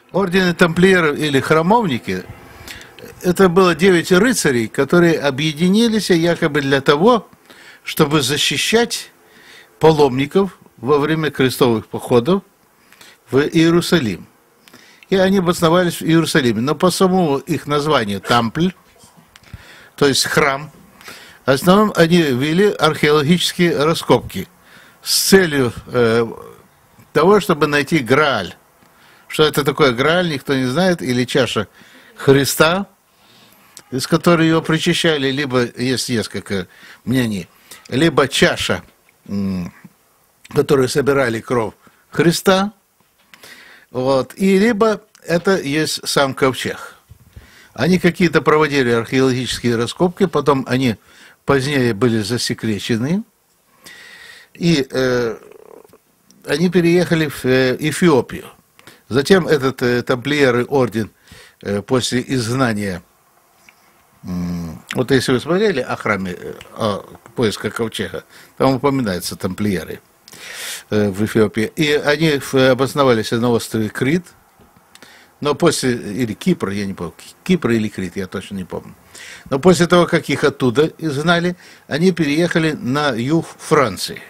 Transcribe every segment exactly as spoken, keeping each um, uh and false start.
Ордены тамплиеров или храмовники – это было девять рыцарей, которые объединились якобы для того, чтобы защищать паломников во время крестовых походов в Иерусалим. И они обосновались в Иерусалиме. Но по самому их названию «тампль», то есть храм, в основном они вели археологические раскопки с целью э, того, чтобы найти Грааль. Что это такое Грааль, никто не знает, или чаша Христа, из которой его причащали, либо, есть несколько мнений, либо чаша, которую собирали кровь Христа, вот, и либо это есть сам ковчег. Они какие-то проводили археологические раскопки, потом они позднее были засекречены, и э, они переехали в э, Эфиопию. Затем этот э, тамплиеры орден э, после изгнания, э, вот если вы смотрели о храме, э, о поиске ковчега, там упоминаются тамплиеры э, в Эфиопии, и они обосновались на острове Крит, но после, или Кипр, я не помню, Кипр или Крит, я точно не помню, но после того, как их оттуда изгнали, они переехали на юг Франции.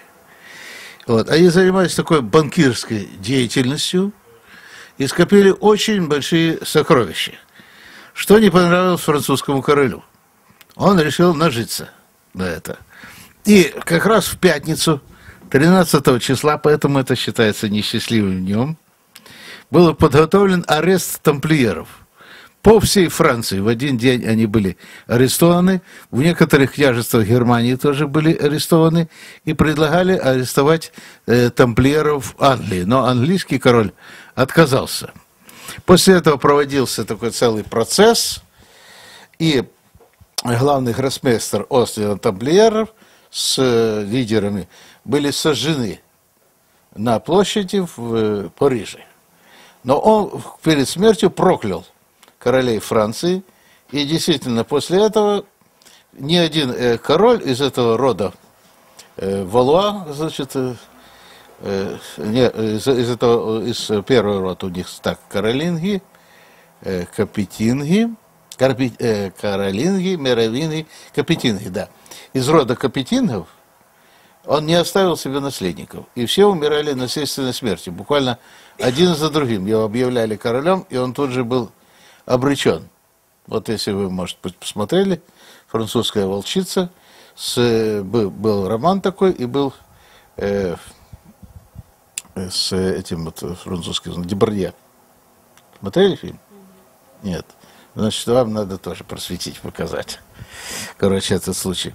Вот. Они занимались такой банкирской деятельностью, и скопили очень большие сокровища, что не понравилось французскому королю. Он решил нажиться на это. И как раз в пятницу, тринадцатого числа, поэтому это считается несчастливым днем, был подготовлен арест тамплиеров. По всей Франции в один день они были арестованы, в некоторых княжествах Германии тоже были арестованы, и предлагали арестовать э, тамплиеров в Англии. Но английский король отказался. После этого проводился такой целый процесс, и главный гроссмейстер ордена тамплиеров с э, лидерами были сожжены на площади в э, Париже. Но он перед смертью проклял королей Франции, и действительно после этого ни один э, король из этого рода э, Валуа, значит, э, э, не, из, из этого, из первого рода у них так, Каролинги, э, Капетинги, Карпи, э, Каролинги, Меровинги, Капетинги, да. Из рода Капетингов он не оставил себе наследников, и все умирали насильственной смертью, буквально один за другим. Его объявляли королем, и он тут же был обречен. Вот если вы, может быть, посмотрели, «Французская волчица», с, был, был роман такой, и был э, с этим вот французским Дебардье. Смотрели фильм? Нет. Значит, вам надо тоже просветить, показать. Короче, этот случай.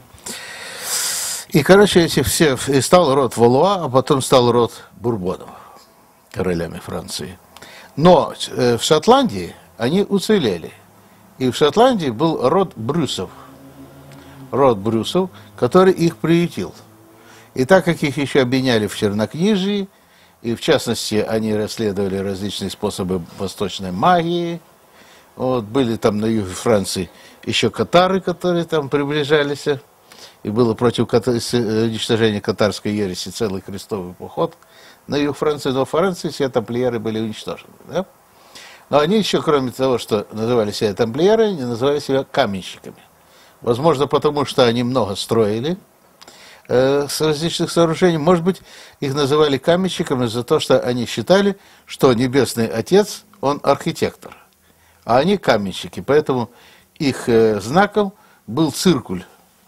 И, короче, эти все, и стал род Валуа, а потом стал род Бурбонов, королями Франции. Но э, в Шотландии они уцелели. И в Шотландии был род Брюсов. Род Брюсов, который их приютил. И так как их еще обвиняли в чернокнижии, и в частности они расследовали различные способы восточной магии, вот, были там на юге Франции еще катары, которые там приближались, и было против уничтожения катарской ереси целый крестовый поход на юг Франции, но в Франции все тамплиеры были уничтожены. Да? Но они еще, кроме того, что называли себя тамплиеры, они называли себя каменщиками. Возможно, потому что они много строили э, с различных сооружений. Может быть, их называли каменщиками за то, что они считали, что Небесный Отец, он архитектор, а они каменщики. Поэтому их э, знаком был циркуль.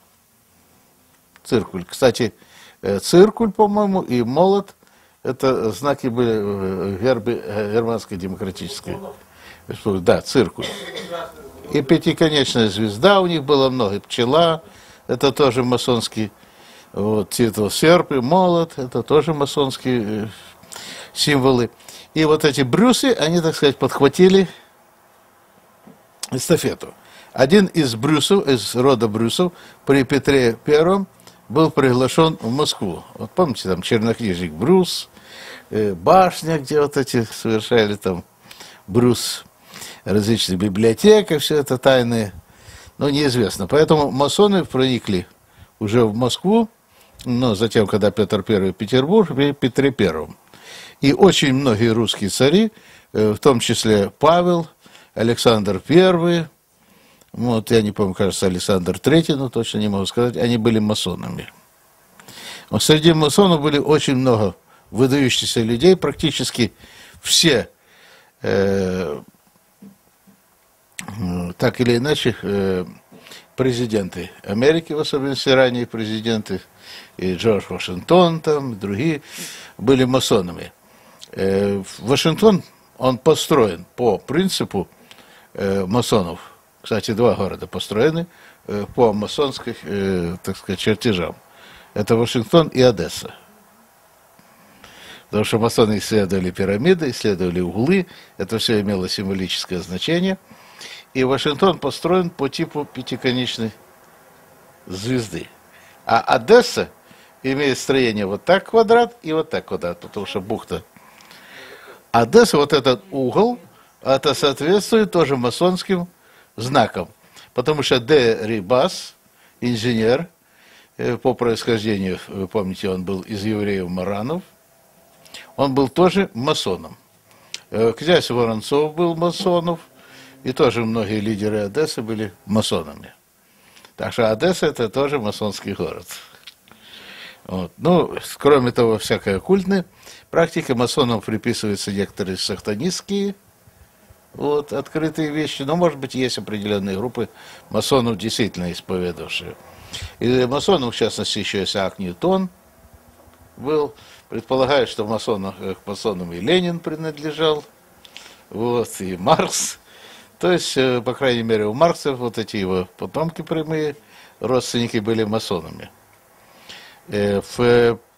Циркуль. Кстати, э, циркуль, по-моему, и молот – это знаки были в гербе Германской Демократической Республики. Да, циркуль. И пятиконечная звезда у них было много. И пчела, это тоже масонский. Вот, серп и молот, это тоже масонские символы. И вот эти брюсы, они, так сказать, подхватили эстафету. Один из брюсов, из рода брюсов, при Петре Первом был приглашен в Москву. Вот помните, там чернокнижник Брюс, э, башня, где вот эти совершали там Брюс, различные библиотеки, все это тайные, но неизвестно. Поэтому масоны проникли уже в Москву, но затем, когда Петр Первый в Петербург, при Петре Первом. И очень многие русские цари в том числе Павел, Александр Первый, вот, я не помню, кажется, Александр Третий, но точно не могу сказать, они были масонами. Вот среди масонов были очень много выдающихся людей, практически все, э, так или иначе, э, президенты Америки, в особенности ранние президенты, и Джордж Вашингтон, там, и другие, были масонами. Э, Вашингтон, он построен по принципу э, масонов. Кстати, два города построены э, по масонским, э, так сказать, чертежам. Это Вашингтон и Одесса. Потому что масоны исследовали пирамиды, исследовали углы, это все имело символическое значение. И Вашингтон построен по типу пятиконечной звезды. А Одесса имеет строение вот так квадрат и вот так квадрат, потому что бухта. Одесса, вот этот угол, это соответствует тоже масонским знакам. Потому что Де Рибас, инженер, по происхождению, вы помните, он был из евреев-маранов, он был тоже масоном. Князь Воронцов был масонов, и тоже многие лидеры Одессы были масонами. Так что Одесса – это тоже масонский город. Вот. Ну, кроме того, всякая оккультная практика, масонам приписываются некоторые сатанистские, вот, открытые вещи, но, может быть, есть определенные группы масонов, действительно исповедовавшие. И масонов, в частности, еще есть Ак Ньютон был. Предполагают, что масонам, к масонам и Ленин принадлежал, вот, и Маркс. То есть, по крайней мере, у Маркса вот эти его потомки прямые, родственники были масонами. В...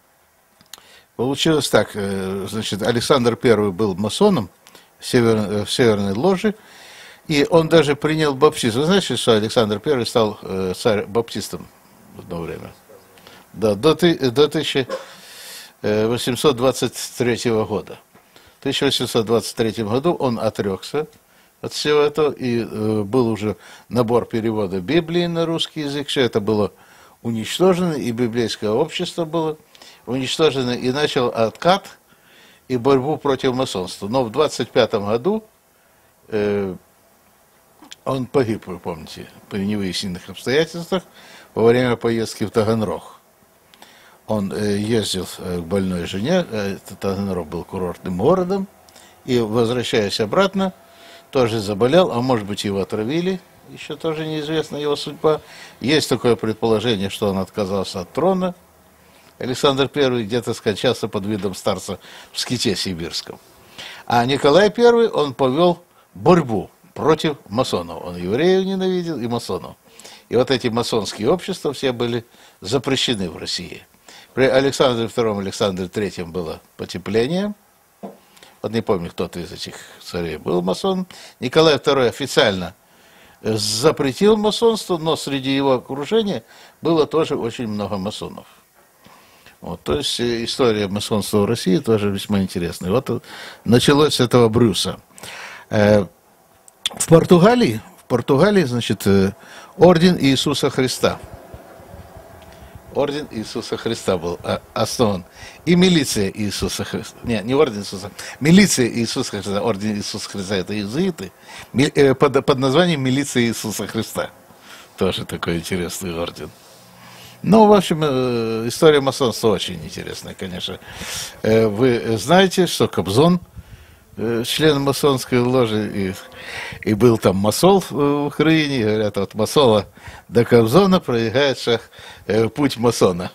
Получилось так, значит, Александр Первый был масоном в, север... в Северной Ложе, и он даже принял баптизм. Вы знаете, что Александр Первый стал царь-баптистом в одно время? Да, до, до тысяча восемьсот двадцать третьего года. В тысяча восемьсот двадцать третьем году он отрекся от всего этого, и э, был уже набор перевода Библии на русский язык, все это было уничтожено, и библейское общество было уничтожено, и начал откат и борьбу против масонства. Но в двадцать пятом году э, он погиб, вы помните, при невыясненных обстоятельствах во время поездки в Таганрог. Он э, ездил э, к больной жене, э, Таганрог был курортным городом, и, возвращаясь обратно, тоже заболел, а может быть, его отравили, еще тоже неизвестна его судьба. Есть такое предположение, что он отказался от трона. Александр Первый где-то скончался под видом старца в ските сибирском. А Николай Первый, он повел борьбу против масонов. Он евреев ненавидел и масонов. И вот эти масонские общества все были запрещены в России. При Александре Втором, Александре Третьем было потепление. Вот не помню, кто-то из этих царей был масон. Николай Второй официально запретил масонство, но среди его окружения было тоже очень много масонов. Вот, то есть история масонства в России тоже весьма интересная. Вот началось с этого Брюса. В Португалии, в Португалии, значит, орден Иисуса Христа. Орден Иисуса Христа был основан. И милиция Иисуса Христа. Не, не орден Иисуса. Милиция Иисуса Христа. Орден Иисуса Христа — это иезуиты. Под, под названием милиция Иисуса Христа. Тоже такой интересный орден. Ну, в общем, история масонства очень интересная, конечно. Вы знаете, что Кобзон, член масонской ложи, и, и был там масол в Украине, говорят, от масола до Кобзона проезжает шаг, э, путь масона.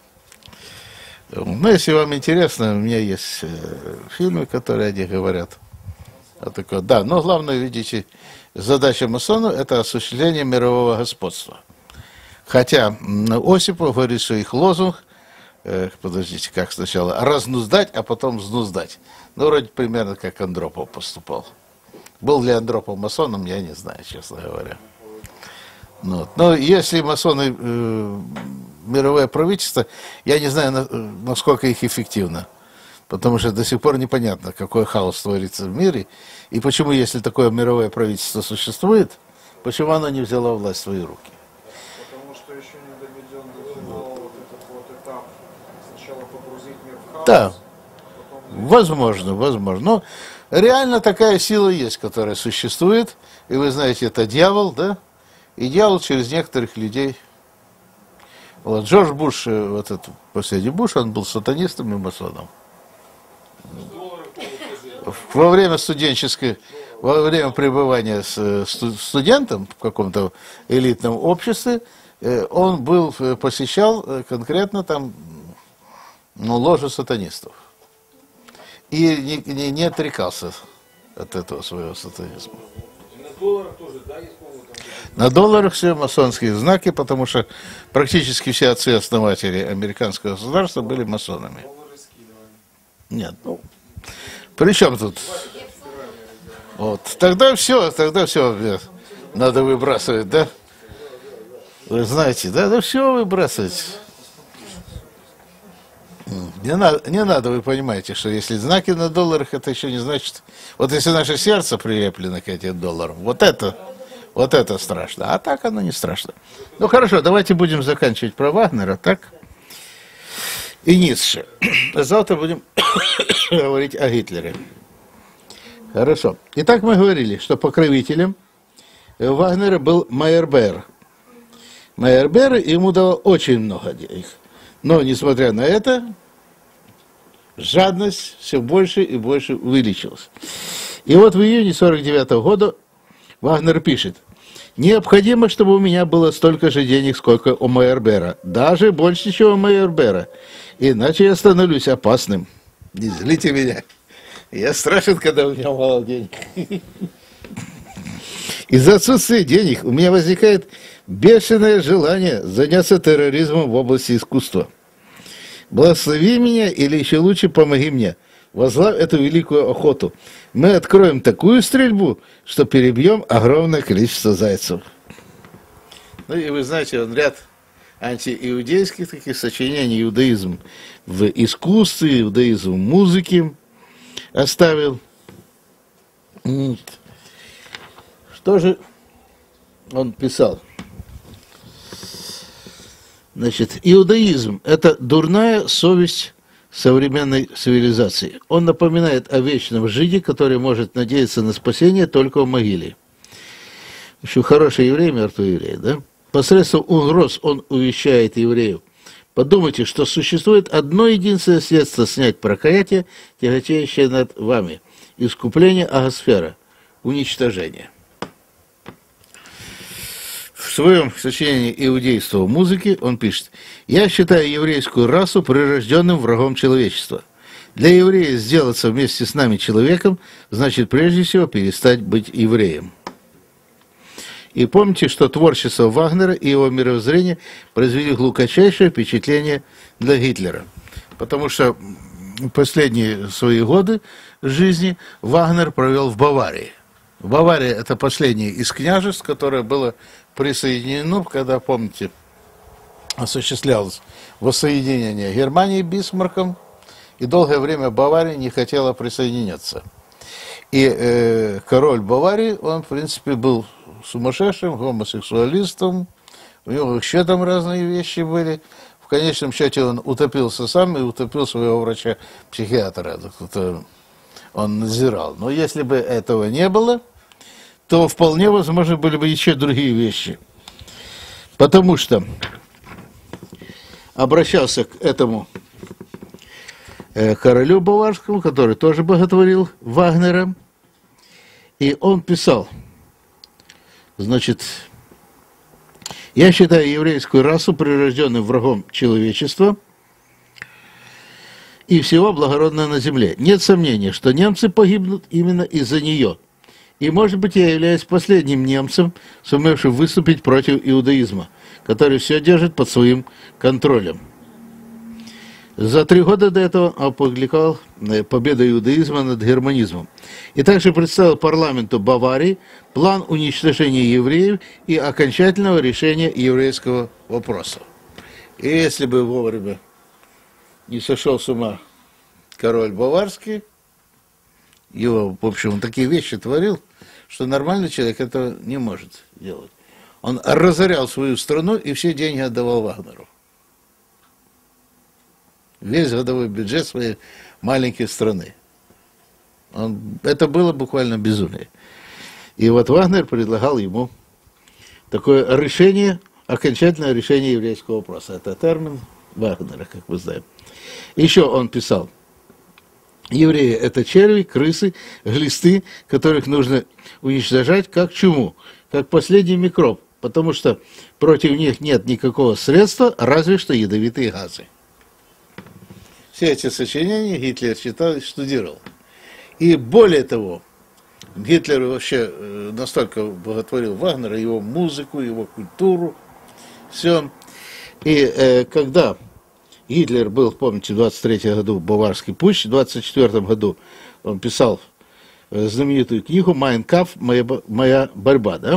Ну, если вам интересно, у меня есть э, фильмы, которые они говорят. Вот такое, да, но главное, видите, задача масона – это осуществление мирового господства. Хотя Осипов говорит, что их лозунг, э, подождите, как сначала, разнуздать, а потом взнуздать. Ну, вроде примерно как Андропов поступал. Был ли Андропов масоном, я не знаю, честно говоря. Ну, но если масоны, э, мировое правительство, я не знаю, на, насколько их эффективно. Потому что до сих пор непонятно, какой хаос творится в мире. И почему, если такое мировое правительство существует, почему оно не взяло власть в свои руки. Потому что еще не доведен до финала вот этот вот этап. Сначала погрузить мир в хаос. Да. Возможно, возможно. Но реально такая сила есть, которая существует, и вы знаете, это дьявол, да? И дьявол через некоторых людей. Вот Джордж Буш, вот этот последний Буш, он был сатанистом и масоном. Во время студенческой, во время пребывания с студентом в каком-то элитном обществе, он был, посещал конкретно там, ну, ложу сатанистов. И не, не, не отрекался от этого своего сатанизма. На долларах тоже, да, есть, по-моему, там... На долларах все масонские знаки, потому что практически все отцы-основатели американского государства были масонами. Нет, ну, при чем тут? Вот, тогда все, тогда все надо выбрасывать, да? Вы знаете, да, да все выбрасывать. Не надо, не надо, вы понимаете, что если знаки на долларах, это еще не значит... Вот если наше сердце прилеплено к этим долларам, вот это, вот это страшно. А так оно не страшно. Ну хорошо, давайте будем заканчивать про Вагнера, так? И Ницше. Завтра будем говорить о Гитлере. Хорошо. Итак, мы говорили, что покровителем Вагнера был Мейербер. Мейербер ему дал очень много денег. Но, несмотря на это, жадность все больше и больше увеличилась. И вот в июне сорок девятого года Вагнер пишет: «Необходимо, чтобы у меня было столько же денег, сколько у Мейербера, даже больше, чем у Мейербера, иначе я становлюсь опасным». Не злите меня. Я страшен, когда у меня мало денег. Из-за отсутствия денег у меня возникает бешеное желание заняться терроризмом в области искусства. Благослови меня, или еще лучше помоги мне. Возглавь эту великую охоту. Мы откроем такую стрельбу, что перебьем огромное количество зайцев. Ну и вы знаете, он ряд антииудейских таких сочинений, иудаизм в искусстве, иудаизм в музыке оставил. Что же он писал? Значит, иудаизм – это дурная совесть современной цивилизации. Он напоминает о вечном жиде, который может надеяться на спасение только в могиле. Еще хороший еврей, мертвый еврей, да? Посредством угроз он увещает евреев. Подумайте, что существует одно единственное средство снять проклятие, тяготеющее над вами – искупление Агасфера, уничтожение. В своем сочинении «Иудейство в музыке» он пишет: «Я считаю еврейскую расу прирожденным врагом человечества. Для еврея сделаться вместе с нами человеком значит прежде всего перестать быть евреем». И помните, что творчество Вагнера и его мировоззрение произвели глубочайшее впечатление для Гитлера. Потому что последние свои годы жизни Вагнер провел в Баварии. Бавария – это последнее из княжеств, которое было присоединено, когда, помните, осуществлялось воссоединение Германии Бисмарком, и долгое время Бавария не хотела присоединяться. И э, король Баварии, он, в принципе, был сумасшедшим, гомосексуалистом, у него еще там разные вещи были. В конечном счете он утопился сам и утопил своего врача-психиатра. Он надзирал. Но если бы этого не было, то вполне возможно были бы еще другие вещи. Потому что обращался к этому э, королю баварскому, который тоже боготворил Вагнера, и он писал, значит, «Я считаю еврейскую расу прирожденным врагом человечества и всего благородного на земле. Нет сомнения, что немцы погибнут именно из-за нее. И, может быть, я являюсь последним немцем, сумевшим выступить против иудаизма, который все держит под своим контролем». За три года до этого опубликовал «Победу иудаизма над германизмом» и также представил парламенту Баварии план уничтожения евреев и окончательного решения еврейского вопроса. И если бы вовремя не сошел с ума король баварский, его, в общем, он такие вещи творил, что нормальный человек этого не может делать. Он разорял свою страну и все деньги отдавал Вагнеру. Весь годовой бюджет своей маленькой страны. Он, это было буквально безумие. И вот Вагнер предлагал ему такое решение, окончательное решение еврейского вопроса. Это термин Вагнера, как мы знаем. Еще он писал: евреи – это черви, крысы, глисты, которых нужно уничтожать как чуму, как последний микроб, потому что против них нет никакого средства, разве что ядовитые газы. Все эти сочинения Гитлер читал и штудировал. И более того, Гитлер вообще настолько боготворил Вагнера, его музыку, его культуру, все. И э, когда Гитлер был, помните, в двадцать третьем году в Баварский путч, в двадцать четвёртом году он писал знаменитую книгу «Майн кампф. Моя, моя борьба», да?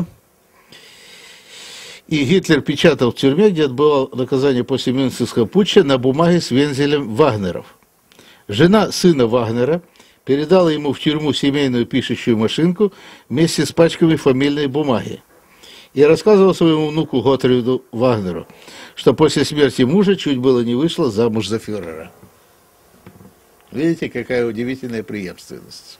И Гитлер печатал в тюрьме, где отбывал наказание после Мюнхенского путча, на бумаге с вензелем Вагнеров. Жена сына Вагнера передала ему в тюрьму семейную пишущую машинку вместе с пачками фамильной бумаги. И рассказывал своему внуку Готфриду Вагнеру, что после смерти мужа чуть было не вышла замуж за фюрера. Видите, какая удивительная преемственность.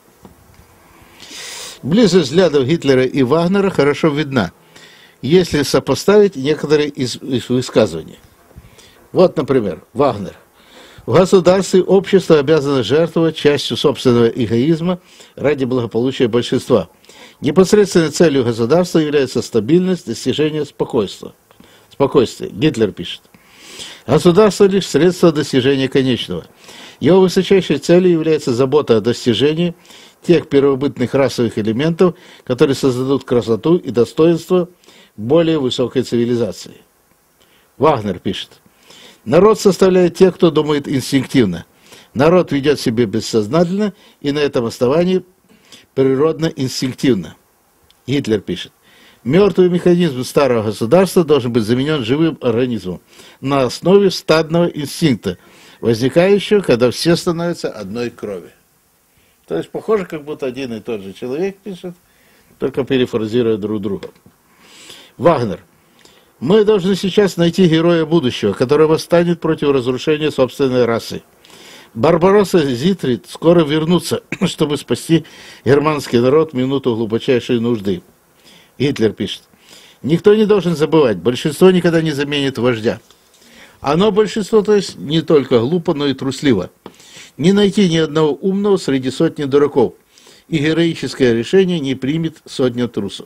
Близость взглядов Гитлера и Вагнера хорошо видна, если сопоставить некоторые из, из высказываний. Вот, например, Вагнер. В государстве общество обязано жертвовать частью собственного эгоизма ради благополучия большинства. Непосредственной целью государства является стабильность, достижение спокойствия. Спокойствие. Гитлер пишет. Государство лишь средство достижения конечного. Его высочайшей целью является забота о достижении тех первобытных расовых элементов, которые создадут красоту и достоинство более высокой цивилизации. Вагнер пишет. Народ составляет тех, кто думает инстинктивно. Народ ведет себя бессознательно и на этом основании природно-инстинктивно. Гитлер пишет. Мертвый механизм старого государства должен быть заменен живым организмом на основе стадного инстинкта, возникающего, когда все становятся одной крови. То есть похоже, как будто один и тот же человек пишет, только перефразируя друг друга. Вагнер. Мы должны сейчас найти героя будущего, который восстанет против разрушения собственной расы. Барбаросса и Зигфрид скоро вернутся, чтобы спасти германский народ в минуту глубочайшей нужды. Гитлер пишет. Никто не должен забывать, большинство никогда не заменит вождя. Оно, большинство, то есть, не только глупо, но и трусливо. Не найти ни одного умного среди сотни дураков, и героическое решение не примет сотня трусов.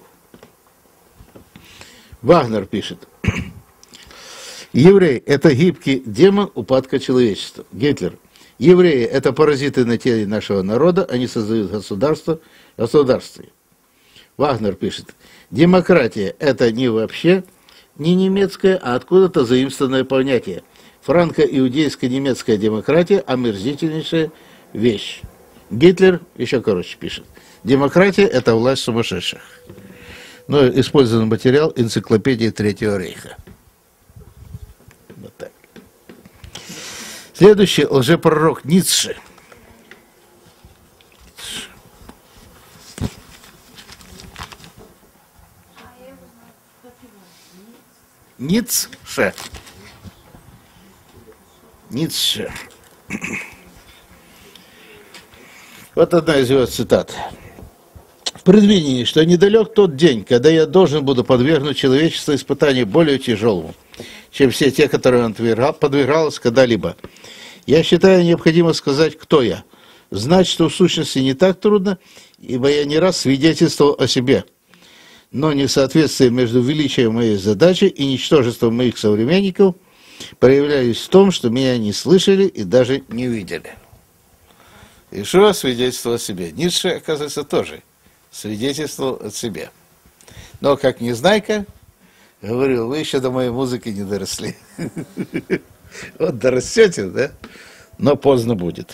Вагнер пишет. Еврей – это гибкий демон упадка человечества. Гитлер. Евреи – это паразиты на теле нашего народа, они создают государство, государстве. Вагнер пишет. Демократия – это не вообще не немецкое, а откуда-то заимствованное понятие. Франко-иудейско-немецкая демократия – омерзительнейшая вещь. Гитлер еще короче пишет. Демократия – это власть сумасшедших. Но использован материал энциклопедии Третьего рейха. Вот так. Следующий лжепророк Ницше. Ницше. Ницше. Вот одна из его цитат. В предвидении, что недалек тот день, когда я должен буду подвергнуть человечество испытанию более тяжелому, чем все те, которые он подвергалось когда-либо. Я считаю необходимо сказать, кто я. Знать, что в сущности не так трудно, ибо я не раз свидетельствовал о себе. Но несоответствие между величием моей задачи и ничтожеством моих современников проявлялись в том, что меня не слышали и даже не видели. Ишуа свидетельствовал о себе. Ницше, оказывается, тоже свидетельствовал от себя. Но, как Незнайка, говорил, вы еще до моей музыки не доросли. Вот дорастете, да? Но поздно будет.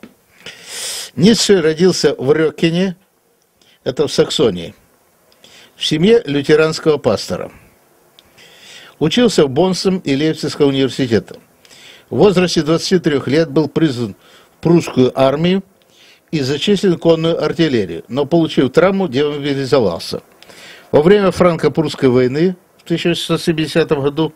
Ницше родился в Рёкене, это в Саксонии, в семье лютеранского пастора. Учился в Боннском и Лейпцигском университетах. В возрасте двадцати трёх лет был призван в прусскую армию и зачислен в конную артиллерию, но, получив травму, демобилизовался. Во время франко-прусской войны в тысяча шестьсот семидесятом году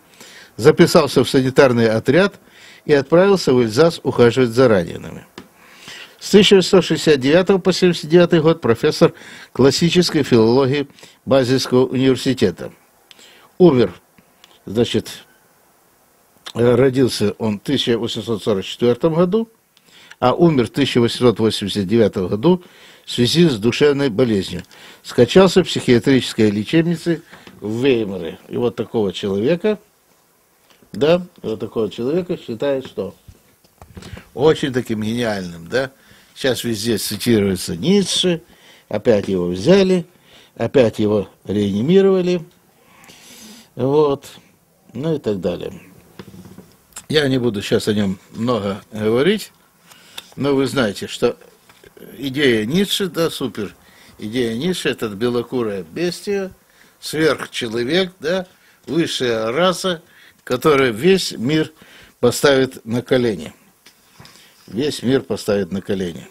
записался в санитарный отряд и отправился в Эльзас ухаживать за ранеными. В С тысяча восемьсот шестьдесят девятого по семьдесят девятый год профессор классической филологии Базельского университета. Умер, значит, родился он в тысяча восемьсот сорок четвёртом году, а умер в тысяча восемьсот восемьдесят девятом году в связи с душевной болезнью. Скончался в психиатрической лечебнице в Веймаре. И вот такого человека, да, вот такого человека считают, что очень таким гениальным, да. Сейчас везде цитируется Ницше, опять его взяли, опять его реанимировали, вот, ну и так далее. Я не буду сейчас о нем много говорить, но вы знаете, что идея Ницше, да, супер, идея Ницше – это белокурая бестия, сверхчеловек, да, высшая раса, которая весь мир поставит на колени. Весь мир поставит на колени.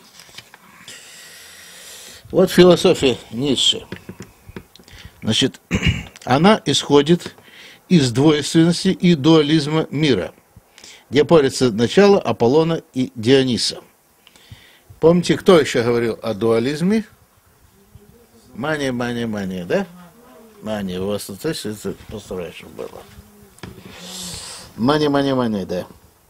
Вот философия Ницше. Значит, она исходит из двойственности и дуализма мира, где борются начало Аполлона и Диониса. Помните, кто еще говорил о дуализме? Мания, мания, мания, да? Мания, у вас тут это постараюсь, чтобы было. Мания, мания, мания, да.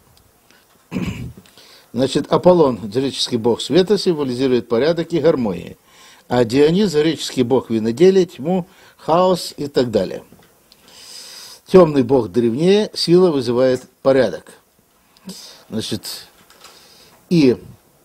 Значит, Аполлон, греческий бог света, символизирует порядок и гармонию, а Дионис, греческий бог виноделия, тьму, хаос и так далее. Темный бог древнее, сила вызывает порядок. Значит, и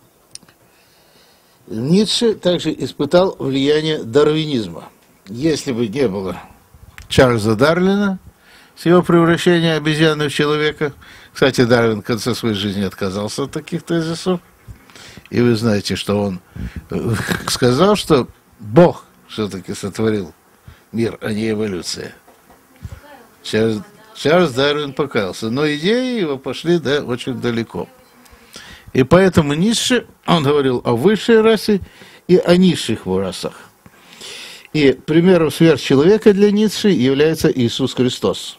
Ницше также испытал влияние дарвинизма. Если бы не было Чарльза Дарвина с его превращением обезьяны в человека. Кстати, Дарвин в конце своей жизни отказался от таких тезисов. И вы знаете, что он сказал, что Бог все-таки сотворил мир, а не эволюция. Чарльз, Чарльз Дарвин покаялся. Но идеи его пошли, да, очень далеко. И поэтому Ницше, он говорил о высшей расе и о низших расах. И примером сверхчеловека для Ницше является Иисус Христос.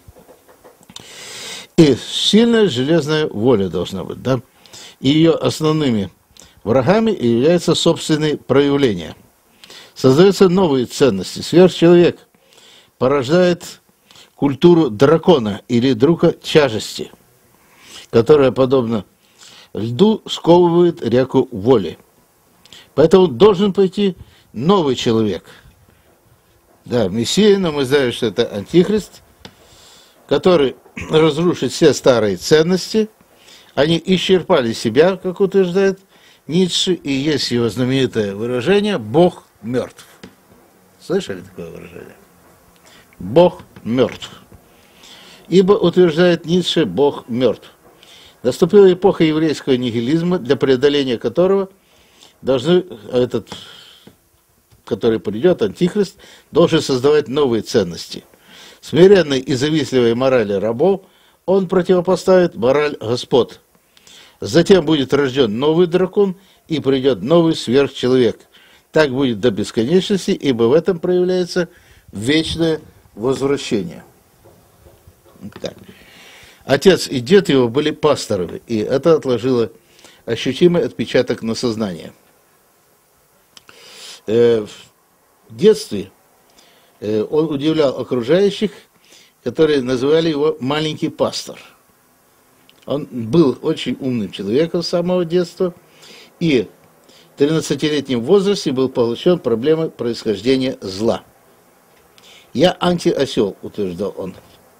И сильная железная воля должна быть, да? И ее основными врагами являются собственные проявления. Создаются новые ценности. Сверхчеловек порождает культуру дракона или друга тяжести, которая, подобно льду, сковывает реку воли. Поэтому должен пойти новый человек. Да, Мессия, но мы знаем, что это Антихрист, который разрушит все старые ценности. Они исчерпали себя, как утверждает Ницше, и есть его знаменитое выражение «Бог мертв». Слышали такое выражение? Бог мертв. Ибо, утверждает Ницше, Бог мертв. Наступила эпоха еврейского нигилизма, для преодоления которого должны, этот, который придет, Антихрист, должен создавать новые ценности. Смиренной и завистливой морали рабов он противопоставит мораль господ. Затем будет рожден новый дракон, и придет новый сверхчеловек. Так будет до бесконечности, ибо в этом проявляется вечное возвращение. Так. Отец и дед его были пасторами, и это отложило ощутимый отпечаток на сознание. Э, в детстве э, он удивлял окружающих, которые называли его «маленький пастор». Он был очень умным человеком с самого детства, и в тринадцатилетнем возрасте был поглощен проблемой происхождения зла. «Я антиосел», утверждал он.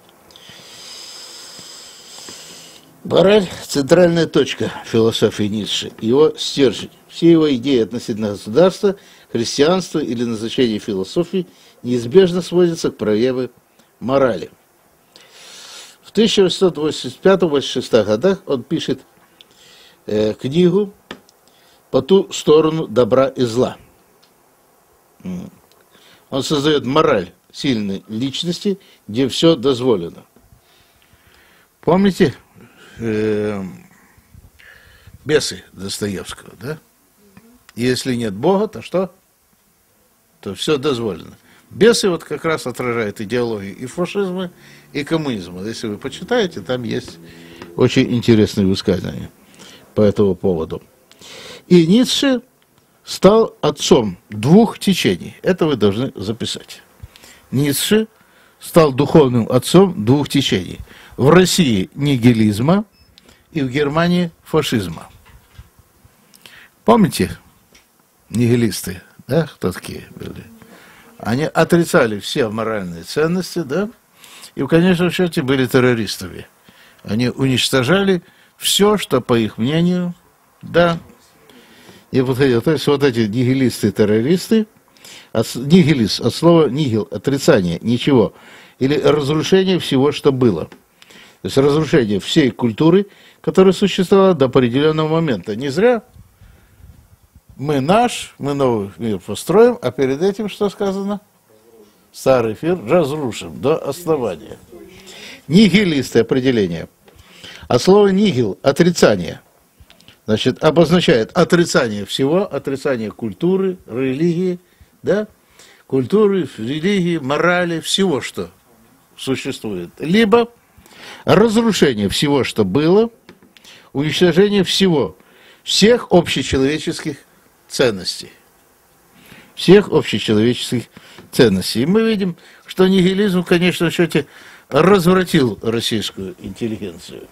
Мораль – центральная точка философии Ницше, его стержень. Все его идеи относительно государства, христианства или назначения философии неизбежно сводятся к прояве морали. В тысяча восемьсот восемьдесят пятом — восемьдесят шестом годах он пишет э, книгу «По ту сторону добра и зла». Он создает мораль сильной личности, где все дозволено. Помните э, бесы Достоевского, да? Если нет Бога, то что? То все дозволено. Бесы вот как раз отражают идеологию и фашизма, и коммунизма. Если вы почитаете, там есть очень интересные высказывания по этому поводу. И Ницше стал отцом двух течений. Это вы должны записать. Ницше стал духовным отцом двух течений. В России нигилизма и в Германии фашизма. Помните, нигилисты, да, кто такие были? Они отрицали все моральные ценности, да, и в конечном счете были террористами. Они уничтожали все, что, по их мнению, да, не подходило. То есть вот эти нигилисты-террористы, от, нигилист, от слова нигил, отрицание, ничего, или разрушение всего, что было. То есть разрушение всей культуры, которая существовала до определенного момента. Не зря мы наш, мы новый мир построим, а перед этим что сказано? Старый мир разрушим до основания. Нигилисты определение. А слово нигил – отрицание. Значит, обозначает отрицание всего, отрицание культуры, религии, да? Культуры, религии, морали, всего, что существует. Либо разрушение всего, что было, уничтожение всего, всех общечеловеческих ценностей. Всех общечеловеческих ценностей. И мы видим, что нигилизм, в конечном счете, развратил российскую интеллигенцию.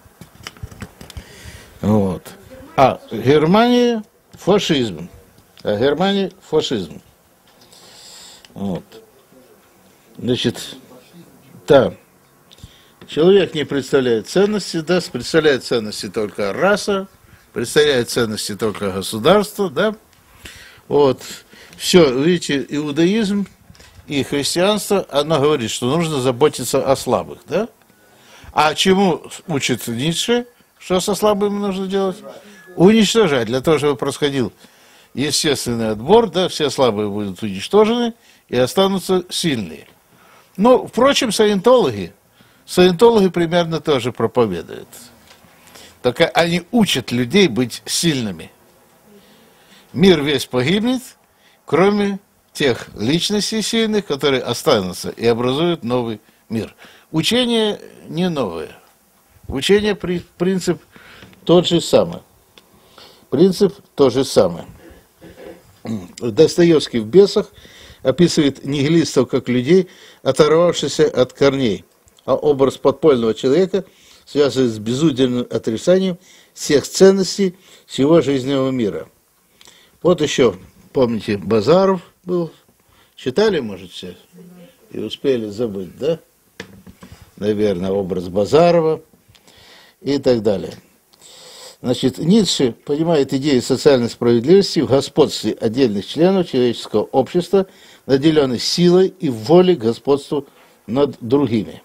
Вот. А Германия фашизм. А Германия фашизм. Вот. Значит, да. Человек не представляет ценности, да, представляет ценности только раса, представляет ценности только государство, да. Вот. Все, видите, иудаизм и христианство, оно говорит, что нужно заботиться о слабых, да. А чему учит Ницше? Что со слабыми нужно делать? Уничтожать. Для того, чтобы происходил естественный отбор, да, все слабые будут уничтожены и останутся сильные. Но, впрочем, саентологи, саентологи примерно тоже проповедуют. Только они учат людей быть сильными. Мир весь погибнет, кроме тех личностей сильных, которые останутся и образуют новый мир. Учение не новое. Учение, принцип тот же самый. Принцип тот же самый. Достоевский в «Бесах» описывает нигилистов как людей, оторвавшихся от корней, а образ подпольного человека связывает с безудержным отрицанием всех ценностей всего жизненного мира. Вот еще, помните, Базаров был, читали, может, все, и успели забыть, да? Наверное, образ Базарова и так далее. Значит, Ницше понимает идею социальной справедливости в господстве отдельных членов человеческого общества, наделенных силой и волей к господству над другими.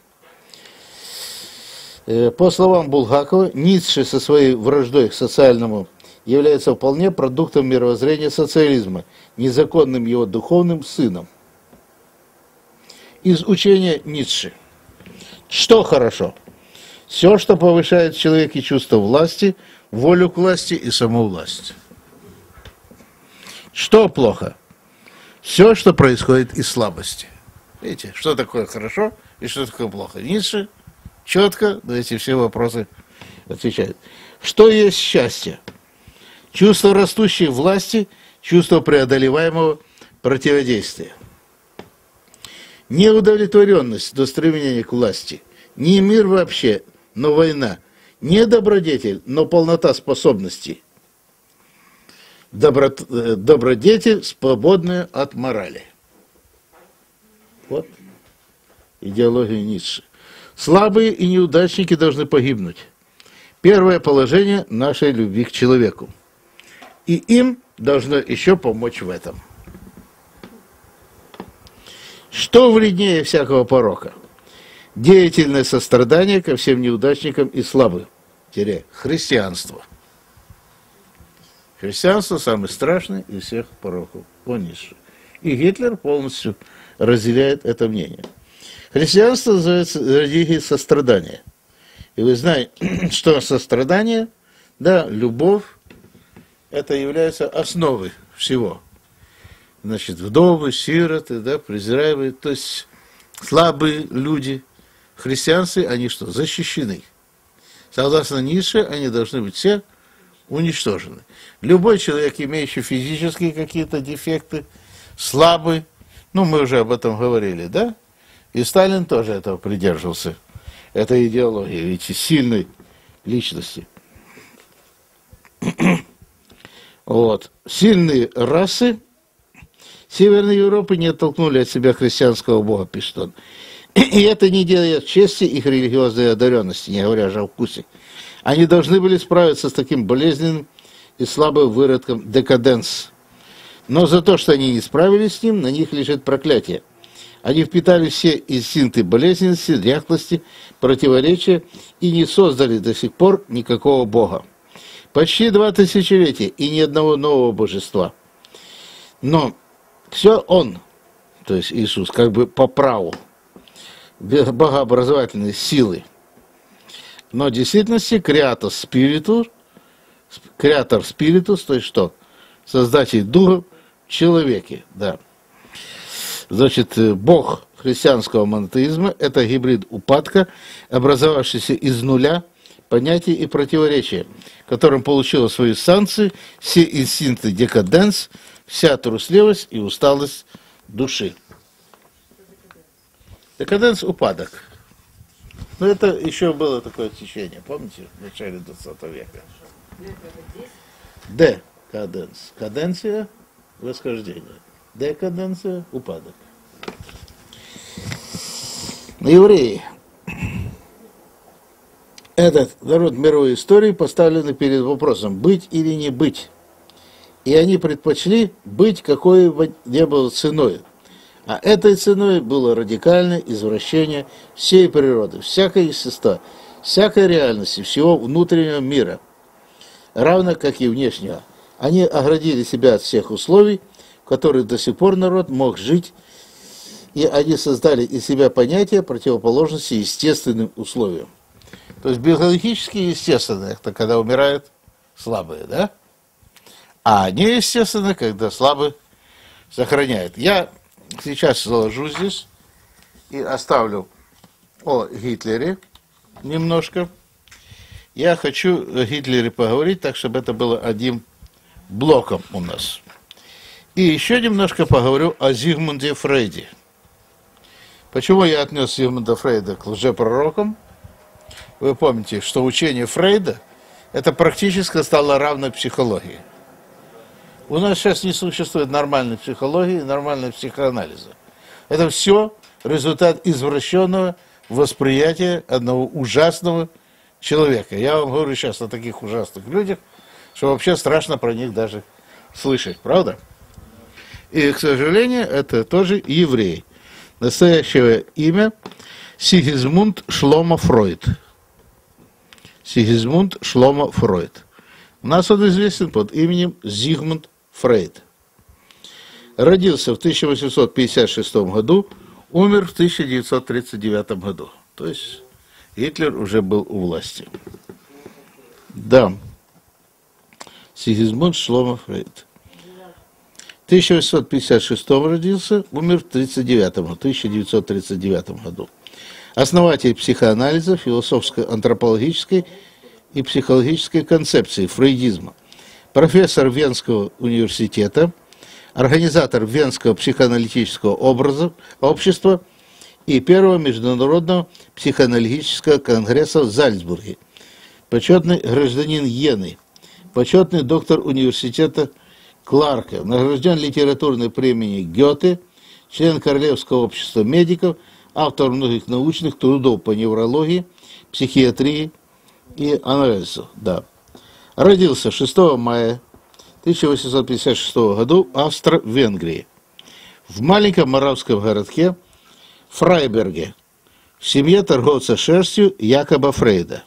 По словам Булгакова, Ницше со своей враждой к социальному является вполне продуктом мировоззрения социализма, незаконным его духовным сыном. Из учения Ницше. Что хорошо? Все, что повышает в человеке чувство власти, волю к власти и саму власть. Что плохо? Все, что происходит из слабости. Видите, что такое хорошо и что такое плохо? Ницше четко на эти все вопросы отвечает. Что есть счастье? Чувство растущей власти, чувство преодолеваемого противодействия. Неудовлетворенность до стремления к власти. Не мир вообще, но война. Не добродетель, но полнота способностей. Добро, добродетель, свободная от морали. Вот идеология Ницше. Слабые и неудачники должны погибнуть. Первое положение нашей любви к человеку. И им должно еще помочь в этом. Что вреднее всякого порока? Деятельное сострадание ко всем неудачникам и слабым. Теперь христианство. Христианство самый страшный из всех пороков. По Ницше. И Гитлер полностью разделяет это мнение. Христианство называется религией сострадания. И вы знаете, что сострадание, да, любовь, это является основой всего. Значит, вдовы, сироты, да, презираемые, то есть слабые люди. Христианцы, они что, защищены. Согласно Ницше, они должны быть все уничтожены. Любой человек, имеющий физические какие-то дефекты, слабый, ну, мы уже об этом говорили, да? И Сталин тоже этого придерживался, этой идеологии, эти сильной личности. Вот. Сильные расы Северной Европы не оттолкнули от себя христианского бога, пишет он. И это не делает чести их религиозной одаренности, не говоря же о вкусе. Они должны были справиться с таким болезненным и слабым выродком декаденс. Но за то, что они не справились с ним, на них лежит проклятие. Они впитали все инстинкты болезненности, дряхлости, противоречия и не создали до сих пор никакого бога. Почти два тысячелетия и ни одного нового божества. Но все он, то есть Иисус, как бы по праву, богообразовательной силы. Но в действительности креатор спиритус, креатор спиритус, то есть что? Создатель духа в человеке, да. Значит, бог христианского монотеизма – это гибрид упадка, образовавшийся из нуля понятий и противоречия, которым получила свои санкции все инстинкты декаденс, вся трусливость и усталость души. Декаденс – упадок. Ну, это еще было такое течение, помните, в начале двадцатого века. Декаденс. Каденция – восхождение. Декаденция – упадок. Евреи. Этот народ мировой истории поставлены перед вопросом, быть или не быть. И они предпочли быть какой бы ни было ценой. А этой ценой было радикальное извращение всей природы, всякой естества, всякой реальности, всего внутреннего мира, равно как и внешнего. Они оградили себя от всех условий, в которых до сих пор народ мог жить, и они создали из себя понятие противоположности естественным условиям. То есть биологически естественно, это когда умирают слабые, да? А неестественно, когда слабый сохраняет. Я сейчас заложу здесь и оставлю о Гитлере немножко. Я хочу о Гитлере поговорить, так, чтобы это было одним блоком у нас. И еще немножко поговорю о Зигмунде Фрейде. Почему я отнес Зигмунда Фрейда к лжепророкам? Вы помните, что учение Фрейда это практически стало равно психологии. У нас сейчас не существует нормальной психологии, нормального психоанализа. Это все результат извращенного восприятия одного ужасного человека. Я вам говорю сейчас о таких ужасных людях, что вообще страшно про них даже слышать, правда? И, к сожалению, это тоже еврей. Настоящее имя Сигизмунд Шломо Фройд. Сигизмунд Шломо Фройд. У нас он известен под именем Зигмунд Фрейд. Родился в тысяча восемьсот пятьдесят шестом году, умер в тысяча девятьсот тридцать девятом году. То есть Гитлер уже был у власти. Да. Сигизмунд Шломо Фрейд. В тысяча восемьсот пятьдесят шестом родился, умер в тысяча девятьсот тридцать девятом году. Основатель психоанализа, философско-антропологической и психологической концепции фрейдизма. Профессор Венского университета, организатор Венского психоаналитического образа, общества и первого международного психоаналитического конгресса в Зальцбурге. Почетный гражданин Йены, почетный доктор университета Кларка, награжден литературной премией Гёте, член Королевского общества медиков, автор многих научных трудов по неврологии, психиатрии и анализу. Да. Родился шестого мая тысяча восемьсот пятьдесят шестого года в Австро-Венгрии, в маленьком моравском городке Фрайберге, в семье торговца шерстью Якоба Фрейда.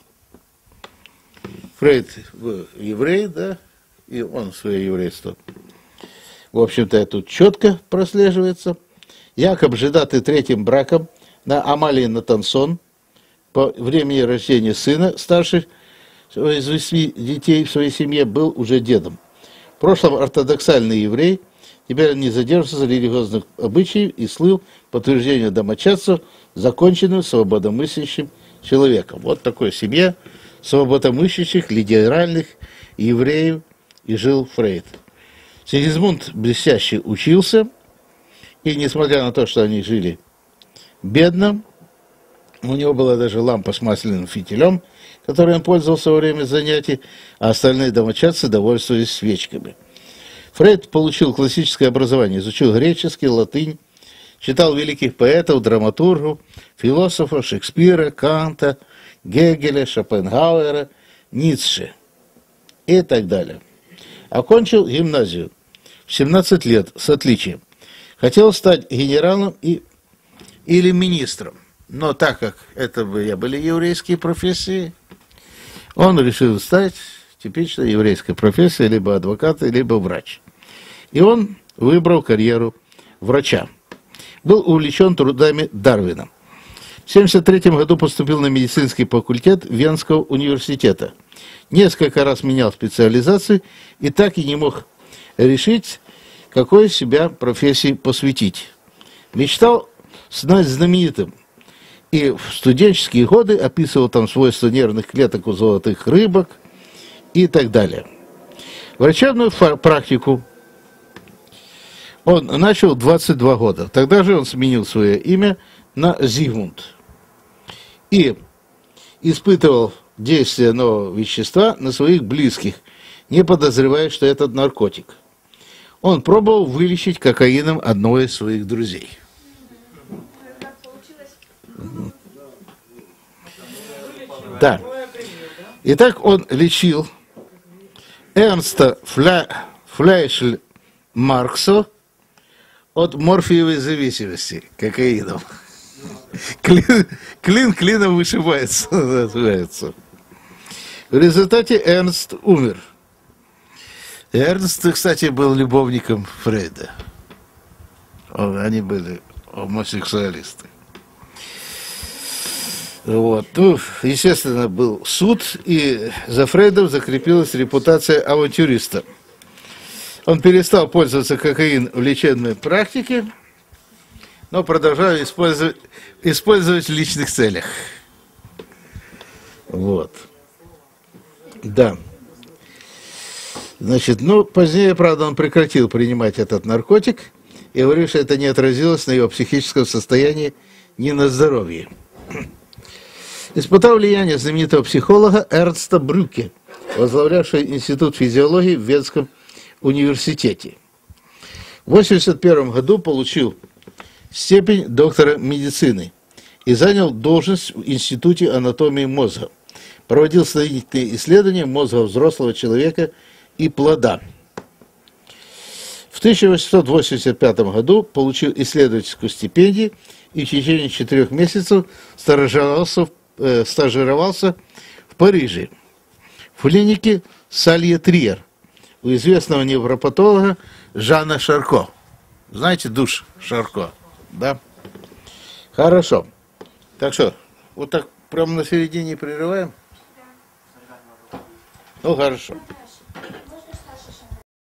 Фрейд еврей, да, и он свое еврейство. В общем-то, это тут четко прослеживается. Якоб женатый третьим браком на Амалии Натансон по времени рождения сына, старший из восьми детей в своей семье, был уже дедом. В прошлом ортодоксальный еврей, теперь он не задерживался религиозных обычаев и слыл по утверждению домочадцев законченным свободомыслящим человеком. Вот такая семья свободомыслящих, либеральных евреев и жил Фрейд. Сигизмунд блестяще учился, и несмотря на то, что они жили бедно, у него была даже лампа с масляным фитилем, которой он пользовался во время занятий, а остальные домочадцы довольствовались свечками. Фрейд получил классическое образование, изучил греческий, латынь, читал великих поэтов, драматургов, философов Шекспира, Канта, Гегеля, Шопенгауэра, Ницше и так далее. Окончил гимназию в семнадцать лет с отличием. Хотел стать генералом и, или министром, но так как это были еврейские профессии, он решил стать типичной еврейской профессией, либо адвокат, либо врач. И он выбрал карьеру врача. Был увлечен трудами Дарвина. В тысяча девятьсот семьдесят третьем году поступил на медицинский факультет Венского университета. Несколько раз менял специализацию и так и не мог решить, какой себя профессии посвятить. Мечтал стать знаменитым. И в студенческие годы описывал там свойства нервных клеток у золотых рыбок и так далее. Врачебную практику он начал в двадцать два года. Тогда же он сменил свое имя на Зигмунд. И испытывал действие нового вещества на своих близких, не подозревая, что это наркотик. Он пробовал вылечить кокаином одного из своих друзей. Да. Итак, он лечил Эрнста Фля... Фляйшль Маркса от морфиевой зависимости кокаином. Клин, клин клином вышибается, называется. В результате Эрнст умер. Эрнст, кстати, был любовником Фрейда. Они были гомосексуалисты. Вот. Ну, естественно, был суд, и за Фрейдом закрепилась репутация авантюриста. Он перестал пользоваться кокаин в лечебной практике, но продолжал использовать, использовать в личных целях. Вот. Да. Значит, ну, позднее, правда, он прекратил принимать этот наркотик и говорил, что это не отразилось на его психическом состоянии ни на здоровье. Испытал влияние знаменитого психолога Эрнста Брюке, возглавлявшего Институт физиологии в Венском университете. В восемьдесят первом году получил степень доктора медицины и занял должность в Институте анатомии мозга. Проводил сравнительные исследования мозга взрослого человека и плода. В тысяча восемьсот восемьдесят пятом году получил исследовательскую стипендию и в течение четырех месяцев стажировался, э, стажировался в Париже, в клинике Салье-Триер, у известного невропатолога Жана Шарко. Знаете, душ Шарко, да? Хорошо. Так что, вот так прямо на середине прерываем? Ну, хорошо.